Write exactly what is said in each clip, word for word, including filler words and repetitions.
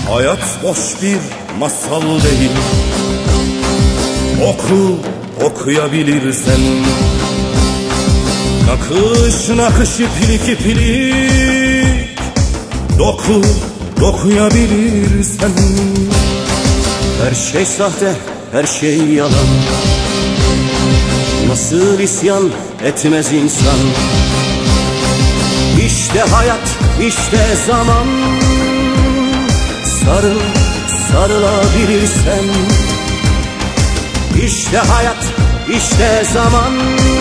Hayat boş bir masal değil. Oku, okuyabilirsen. Nakış nakış iplik iplik. Doku, dokuyabilirsen. Her şey sahte, her şey yalan. Nasıl isyan etmez insan? İşte hayat, işte zaman. Sarıl, sarılabilirsen. İşte hayat, işte zaman.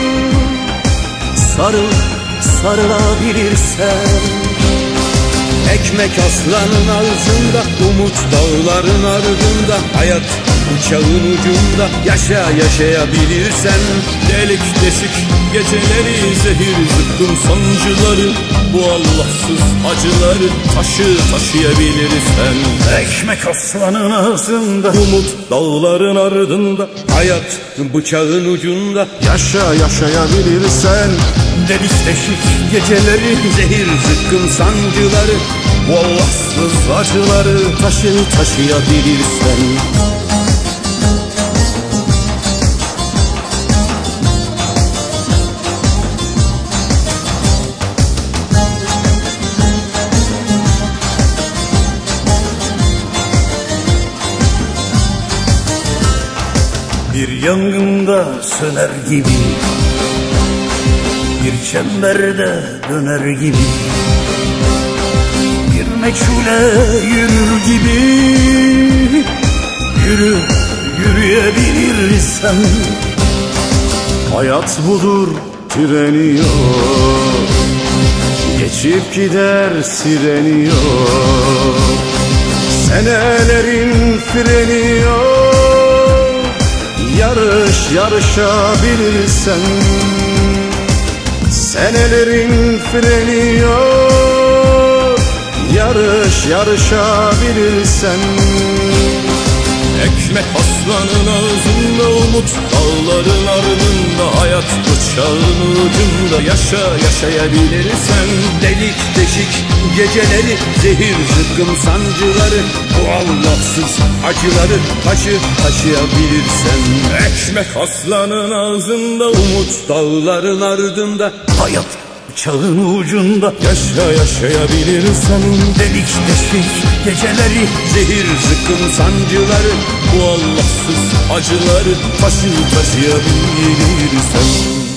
Sarıl, sarılabilirsen. Ekmek aslanın ağzında, umut dağların ardında. Hayat bıçağın ucunda, yaşa yaşayabilirsen. Delik deşik geceleri, zehir zıkkım sancıları, bu Allahsız acıları taşı taşıyabilirsen. Ekmek aslanın ağzında, umut dağların ardında. Hayat bıçağın ucunda, yaşa yaşayabilirsen. Delik deşik geceleri, zehir zıkkım sancıları, bu Allahsız acıları taşı taşıyabilirsen. Bir yangında söner gibi, bir çemberde döner gibi, bir meçhule yürür gibi. Yürü, yürüyebilirsen. Hayat budur, treni yok. Geçip gider sireni yok. Senelerin freni yok. Yarış yarışabilirsen. Senelerin freni yok. Yarış yarışabilirsen. Ekmek aslanın ağzında, umut dağların ardında. Hayat bıçağın ucunda, yaşa yaşayabilirsen. Delik deşik geceleri, zehir zıkkım sancıları, bu Allahsız acıları taşı taşıyabilirsen. Ekmek aslanın ağzında, umut dağların ardında. Hayat bıçağın ucunda, yaşa yaşayabilirsen. Delik deşik geceleri, zehir zıkkım sancıları, bu Allahsız acıları taşı taşıyabilirsen.